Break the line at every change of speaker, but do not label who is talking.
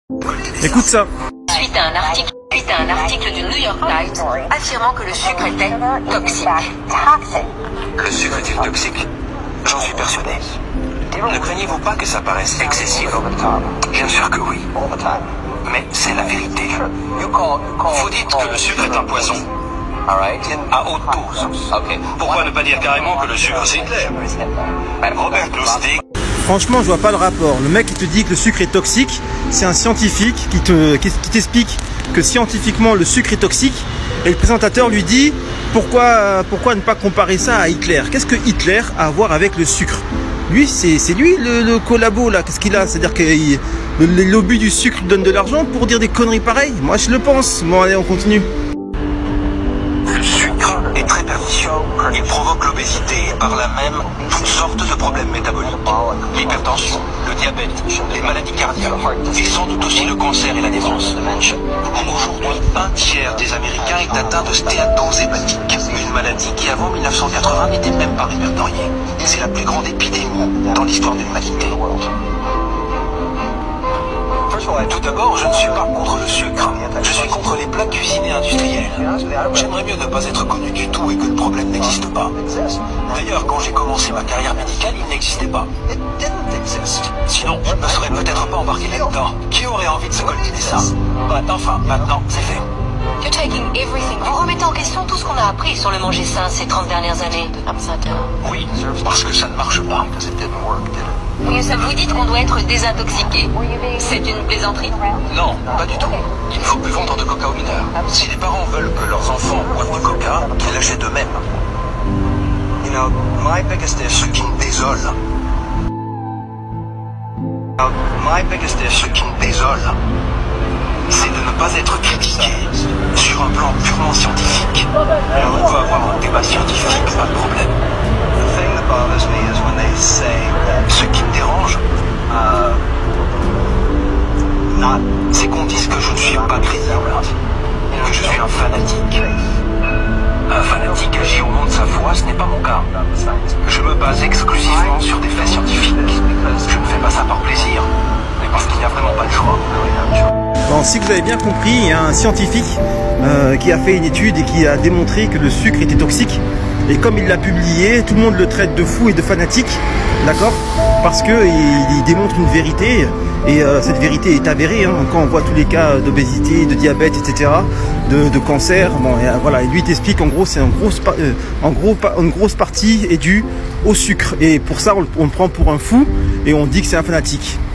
Écoute ça.
Suite à un article du New York Times affirmant que le sucre était toxique.
Le sucre est-il toxique? J'en suis persuadé. Ne craignez-vous pas que ça paraisse excessif? Bien sûr que oui. Mais c'est la vérité. Vous dites que le sucre est un poison. À haute dose. Pourquoi ne pas dire carrément que le sucre c'est Hitler? Robert Lustig.
Franchement, je vois pas le rapport. Le mec qui te dit que le sucre est toxique, c'est un scientifique qui t'explique que scientifiquement le sucre est toxique, et le présentateur lui dit pourquoi ne pas comparer ça à Hitler? Qu'est-ce que Hitler a à voir avec le sucre? Lui, c'est lui le collabo là. Qu'est-ce qu'il a? C'est-à-dire que les lobbies du sucre donnent de l'argent pour dire des conneries pareilles? Moi, je le pense. Bon, allez, on continue.
Le sucre est très pernicieux. Il provoque l'obésité et par là même toutes sortes de problèmes métaboliques. L'hypertension, le diabète, les maladies cardiaques et sans doute aussi le cancer et la démence. Aujourd'hui, un tiers des Américains est atteint de stéatose hépatique, une maladie qui avant 1980 n'était même pas répertoriée. C'est la plus grande épidémie dans l'histoire de l'humanité. Tout d'abord, je ne suis pas contre le sucre. Je suis contre les plats cuisinés industriels. J'aimerais mieux ne pas être connu du tout et que le problème n'existe pas. D'ailleurs, quand j'ai commencé ma carrière médicale, il n'existait pas. Sinon, je ne me serais peut-être pas embarqué là-dedans. Qui aurait envie de se coltiner ça? Enfin, maintenant, c'est fait.
Vous remettez en question tout ce qu'on a appris sur le manger sain ces 30 dernières années.
Oui, parce que ça ne marche pas.
Vous dites qu'on doit être désintoxiqué. C'est une plaisanterie?
Non, pas du tout. Il ne faut plus vendre de coca aux mineurs. Si les parents veulent que leurs enfants boivent du coca, qu'ils l'achètent eux-mêmes. Ce qui me désole. C'est de ne pas être critiqué sur un plan purement scientifique. On peut avoir un débat scientifique, pas de problème. Ce qui me dérange, c'est qu'on dise que je ne suis pas crédible, que je suis un fanatique. Un fanatique agit au nom de sa foi, ce n'est pas mon cas. Je me base exclusivement sur des faits scientifiques. Je ne fais pas ça par plaisir, mais parce qu'il n'y a vraiment pas de choix.
Bon, si vous avez bien compris, il y a un scientifique qui a fait une étude et qui a démontré que le sucre était toxique. Et comme il l'a publié, tout le monde le traite de fou et de fanatique, d'accord? Parce qu'il démontre une vérité, et cette vérité est avérée, hein, quand on voit tous les cas d'obésité, de diabète, etc., de cancer. Bon, et, voilà, et lui t'explique en gros, c'est une grosse partie est due au sucre. Et pour ça, on le prend pour un fou et on dit que c'est un fanatique.